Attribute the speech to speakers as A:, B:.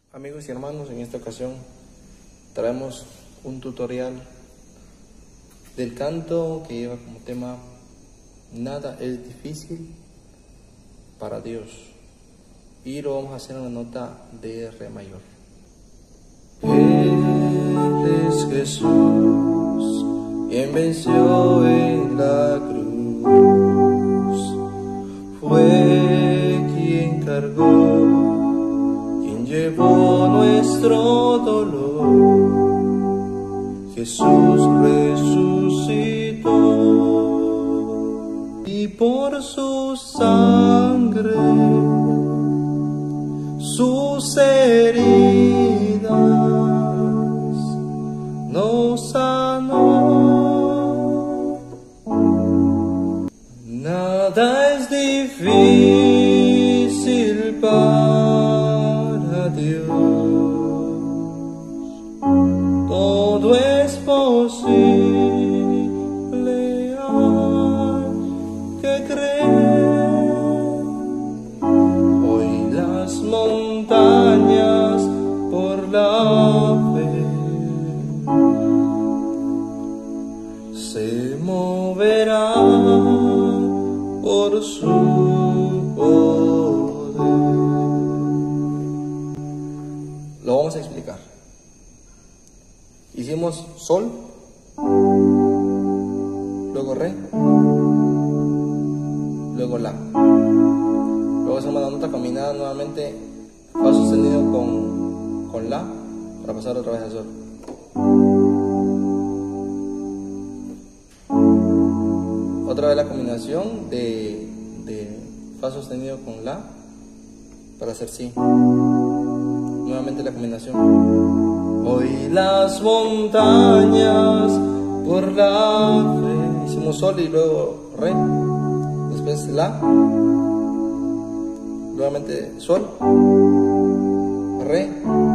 A: Amigos y hermanos, en esta ocasión traemos un tutorial del canto que lleva como tema Nada es difícil para Dios, y lo vamos a hacer en la nota de Re mayor. Él es Jesús, quien venció en la cruz, fue quien cargó, quien llevó nuestro dolor. Jesús resucitó y por su sangre, sus heridas nos sanó. Nada es difícil para Dios, todo es posible al que cree. Hoy las montañas por la fe se moverán por su poder. Lo vamos a explicar. Hicimos sol, luego re, luego la. Luego hacemos la nota combinada nuevamente, fa sostenido con la, para pasar otra vez a sol. Otra vez la combinación de fa sostenido con la para hacer si. Nuevamente la combinación. Hoy las montañas por la fe. Hicimos sol y luego re. Después la. Nuevamente sol. Re.